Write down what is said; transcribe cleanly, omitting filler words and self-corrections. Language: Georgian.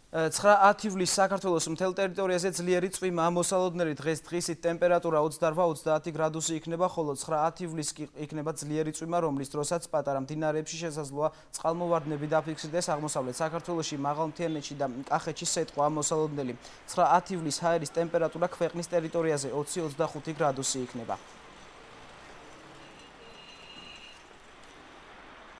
9 ივლისს საქართველოს მთელ ტერიტორიაზე ძლიერი წვიმა მოსალოდნელი დღეს დღისით ტემპერატურა 28-30 გრადუსი იქნება, ხოლო 9 ივლისს კი იქნება ძლიერი წვიმა, რომლის დროსაც პატარა მდინარეებში შესაძლოა წყალმოვარდნები დაფიქსირდეს აღმოსავლეთ საქართველოში, მაღალმთიანეთში და კახეთში სეტყვა მოსალოდნელი. 9 ივლისს ჰაერის ტემპერატურა ქვეყნის ტერიტორიაზე 20-25 გრადუსი იქნება.